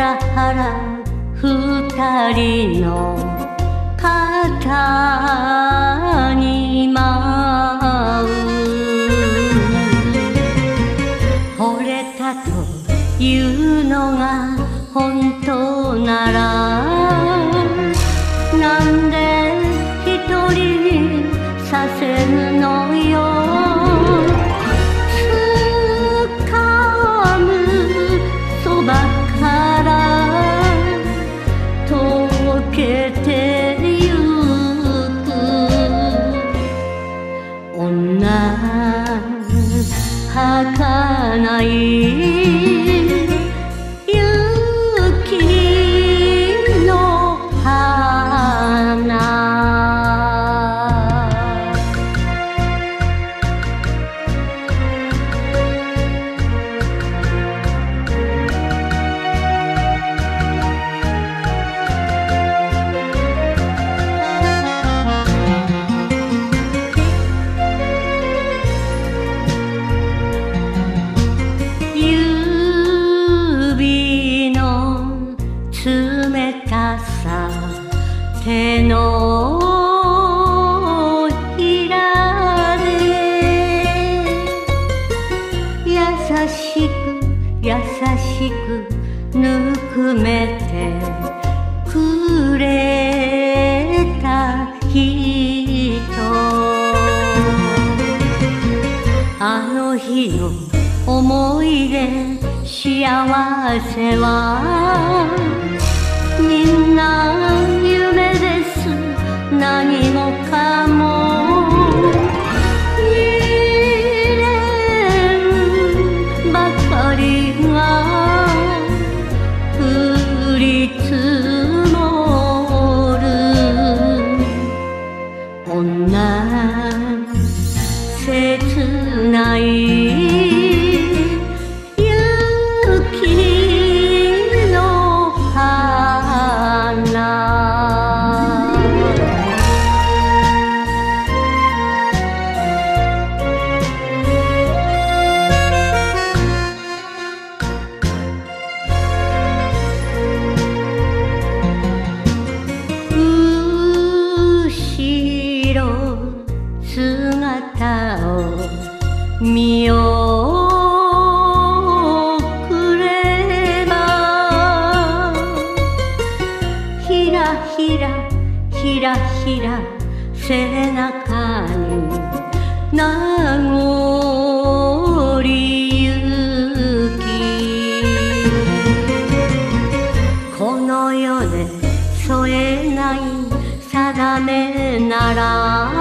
ラハラ二人の肩に舞う。惚れたというのが本当なら、なんで一人させるのよ。掴むそばから溶けてゆく女儚い冷たさ手のひらで優しく優しくぬくめてくれた人、あの日の思い出幸せはみんな夢です。何もかも未練ばかりが降り積もる。女切ない姿を見送ればひらひらひらひら背中に名残ゆき、この世で添えない定めなら